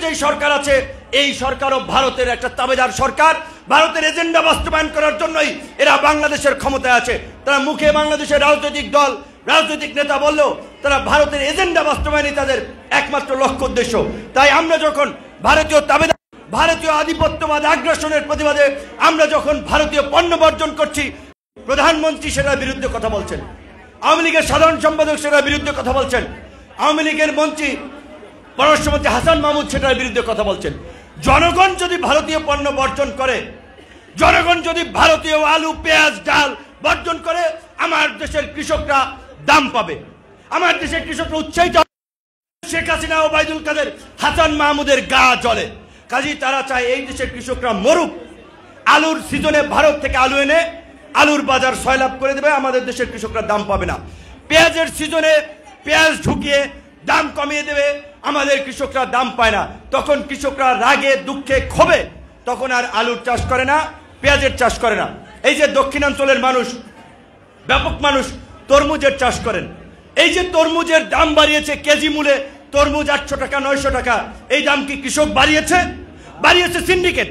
যে সরকার আছে এই সরকারও ভারতের একটা তাবেদার সরকার। ভারতের এজেন্ডা বাস্তবায়ন করার জন্যই এরা বাংলাদেশের ক্ষমতায় আছে। তারা মুখে বাংলাদেশের রাজনৈতিক দল রাজনৈতিক নেতা বললেও তারা ভারতের এজেন্ডা বাস্তবায়নই তাদের একমাত্র লক্ষ্য উদ্দেশ্য। তাই আমরা যখন ভারতীয় তাবেদার ভারতীয় আধিপত্যবাদ আগ্রাসনের প্রতিবাদে আমরা যখন ভারতীয় পণ্য বর্জন করছি, প্রধানমন্ত্রী সেটার বিরুদ্ধে কথা বলছেন, আওয়ামী লীগের সাধারণ সম্পাদক সেটার বিরুদ্ধে কথা বলছেন, আওয়ামী লীগের মন্ত্রী পররাষ্ট্রমন্ত্রী হাসান মাহমুদ সেটার বিরুদ্ধে কথা বলছেন। জনগণ যদি ভারতীয় পণ্য বর্জন করে, জনগণ যদি ভারতীয় আলু পেঁয়াজ ডাল বর্জন করে, আমার দেশের কৃষকরা দাম পাবে, আমার দেশের কৃষকরা উৎসাহিত। শেখ হাসিনা ওবায়দুল কাদের হাসান মাহমুদের গা জ্বলে। কাজী তারা চায় এই দেশের কৃষকরা মরুক, আলুর সিজনে ভারত থেকে আলু এনে আলুর বাজার সয়লাভ করে দেবে, আমাদের দেশের কৃষকরা দাম পাবে না। পেঁয়াজের সিজনে পেঁয়াজ ঢুকিয়ে দাম কমিয়ে দেবে, আমাদের কৃষকরা দাম পায় না। তখন কৃষকরা রাগে দুঃখে ক্ষোভে তখন আর আলুর চাষ করে না, পেঁয়াজের চাষ করে না। এই যে দক্ষিণাঞ্চলের মানুষ, ব্যাপক মানুষ তরমুজের চাষ করেন, এই যে তরমুজের দাম বাড়িয়েছে কেজি মূলে, তরমুজ 800 টাকা 900 টাকা, এই দাম কি কৃষক বাড়িয়েছে? বাড়িয়েছে সিন্ডিকেট।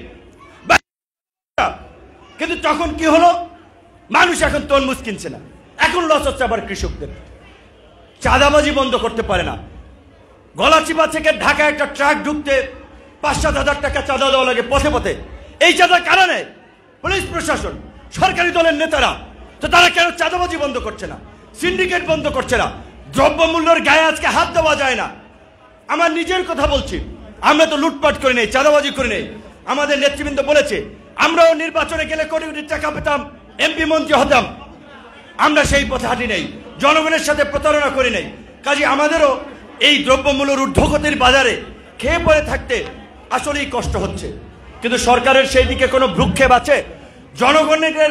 কিন্তু তখন কি হলো? মানুষ এখন তরমুজ কিনছে না, এখন লস হচ্ছে আবার কৃষকদের। চাঁদাবাজি বন্ধ করতে পারে না। গলাচিপা থেকে ঢাকা একটা ট্রাক ঢুকতে 5-7 হাজার টাকা চাঁদা দেওয়া লাগে পথে পথে। এই চাঁদার কারণে পুলিশ প্রশাসন, সরকারি দলের নেতারা, তো তারা কেন চাঁদাবাজি বন্ধ করছে না, সিন্ডিকেট বন্ধ করছে না? দ্রব্যমূল্যের গায়ে আজকে হাত দেওয়া যায় না। আমার নিজের কথা বলছি, আমরা তো লুটপাট করি নেই, চাঁদাবাজি করি নেই। আমাদের নেতৃবৃন্দ বলেছে আমরাও নির্বাচনে গেলে কোটি কোটি টাকা পেতাম, এমপি মন্ত্রী হতাম। আমরা সেই পথে হাঁটি নেই, জনগণের সাথে প্রতারণা করি নেই। কাজে আমাদেরও এই দ্রব্যমূল্যের ঊর্ধ্বগতির বাজারে খেয়ে পড়ে থাকতে আসলেই কষ্ট হচ্ছে। কিন্তু সরকারের সেই দিকে কোনো ভ্রুক্ষেপ আছে? জনগণের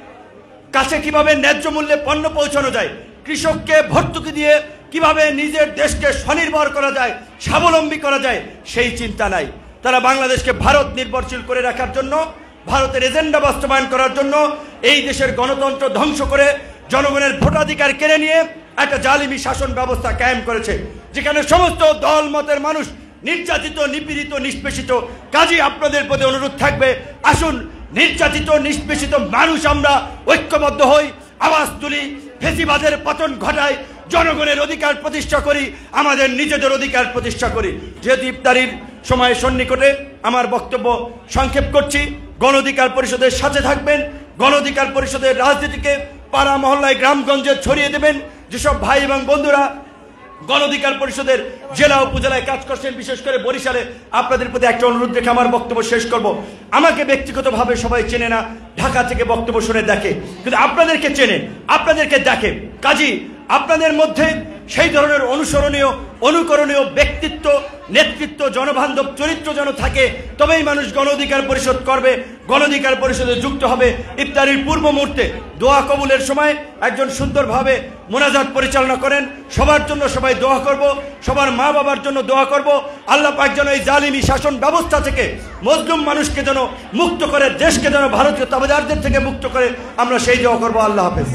কাছে কিভাবে ন্যায্য মূল্যে পণ্য পৌঁছানো যায়, কৃষককে ভর্তুকি দিয়ে কিভাবে নিজের দেশকে স্বনির্ভর করা যায়, স্বাবলম্বী করা যায়, সেই চিন্তা নাই। তারা বাংলাদেশকে ভারত নির্ভরশীল করে রাখার জন্য, ভারতের এজেন্ডা বাস্তবায়ন করার জন্য এই দেশের গণতন্ত্র ধ্বংস করে জনগণের ভোটাধিকার কেড়ে নিয়ে একটা জালিমি শাসন ব্যবস্থা কায়েম করেছে, যেখানে সমস্ত দল মতের মানুষ নির্যাতিত, নিপীড়িত, নিষ্পেষিত। কাজী আপনাদের প্রতি অনুরোধ থাকবে, আসুন নির্যাতিত নিষ্পেষিত মানুষ আমরা ঐক্যবদ্ধ হই, আওয়াজ তুলি, ফেসিবাদের পতন ঘটাই, জনগণের অধিকার প্রতিষ্ঠা করি, আমাদের নিজেদের অধিকার প্রতিষ্ঠা করি। যেহেতু ইফতারির সময় সন্নিকটে আমার বক্তব্য সংক্ষেপ করছি। গণ অধিকার পরিষদের সাথে থাকবেন, গণ অধিকার পরিষদের রাজনীতিকে পাড়া মহল্লায় গ্রামগঞ্জে ছড়িয়ে দেবেন। যেসব ভাই এবং বন্ধুরা গণ অধিকার পরিষদের জেলা উপজেলায় কাজ করছেন, বিশেষ করে বরিশালে, আপনাদের প্রতি একটা অনুরোধ রেখে আমার বক্তব্য শেষ করব। আমাকে ব্যক্তিগতভাবে সবাই চেনে না, ঢাকা থেকে বক্তব্য শুনে দেখে, কিন্তু আপনাদেরকে চেনে, আপনাদেরকে দেখে। কাজী আপনাদের মধ্যে সেই ধরনের অনুসরণীয় অনুকরণীয় ব্যক্তিত্ব, নেতৃত্ব, জনবান্ধব চরিত্র যেন থাকে, তবেই মানুষ গণ অধিকার পরিষদ করবে, গণ অধিকার পরিষদে যুক্ত হবে। ইফতারির পূর্ব মুহূর্তে দোয়া কবুলের সময় একজন সুন্দরভাবে মোনাজাত পরিচালনা করেন। সবার জন্য সবাই দোয়া করব, সবার মা বাবার জন্য দোয়া করব। আল্লাহ পাক যেন এই জালিমি শাসন ব্যবস্থা থেকে মজলুম মানুষকে যেন মুক্ত করে, দেশকে যেন ভারতীয় তাবেদারদের থেকে মুক্ত করে, আমরা সেই দোয়া করব। আল্লাহ হাফেজ।